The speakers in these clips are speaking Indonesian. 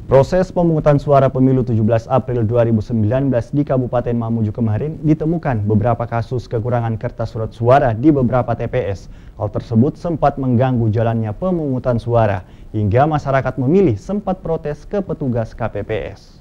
Proses pemungutan suara pemilu 17 April 2019 di Kabupaten Mamuju kemarin ditemukan beberapa kasus kekurangan kertas surat suara di beberapa TPS. Hal tersebut sempat mengganggu jalannya pemungutan suara, hingga masyarakat memilih sempat protes ke petugas KPPS.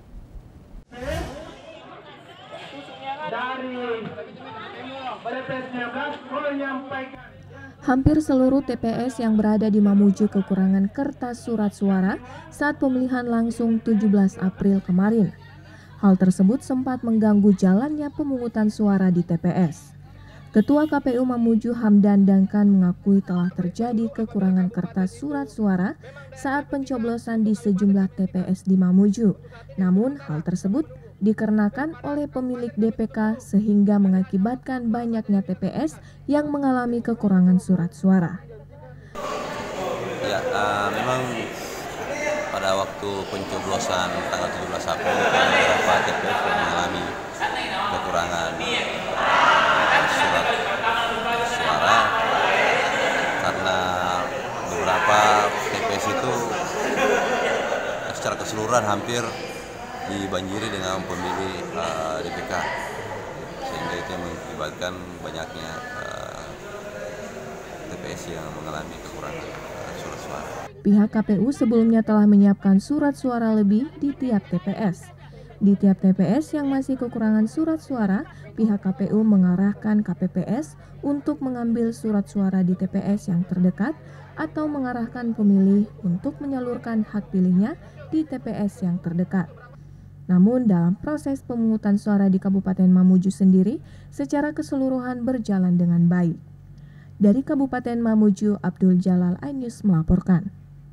Hampir seluruh TPS yang berada di Mamuju kekurangan kertas surat suara saat pemilihan langsung 17 April kemarin. Hal tersebut sempat mengganggu jalannya pemungutan suara di TPS. Ketua KPU Mamuju Hamdan Dangkan mengakui telah terjadi kekurangan kertas surat suara saat pencoblosan di sejumlah TPS di Mamuju. Namun hal tersebut dikarenakan oleh pemilik DPK sehingga mengakibatkan banyaknya TPS yang mengalami kekurangan surat suara. Ya, memang pada waktu pencoblosan tanggal 17 April beberapa TPS yang mengalami kekurangan surat suara karena beberapa TPS itu secara keseluruhan hampir dibanjiri dengan pemilih DPK, sehingga itu mengakibatkan banyaknya TPS yang mengalami kekurangan surat suara. Pihak KPU sebelumnya telah menyiapkan surat suara lebih di tiap TPS. Di tiap TPS yang masih kekurangan surat suara, pihak KPU mengarahkan KPPS untuk mengambil surat suara di TPS yang terdekat atau mengarahkan pemilih untuk menyalurkan hak pilihnya di TPS yang terdekat. Namun dalam proses pemungutan suara di Kabupaten Mamuju sendiri secara keseluruhan berjalan dengan baik. Dari Kabupaten Mamuju, Abdul Jalal iNews melaporkan.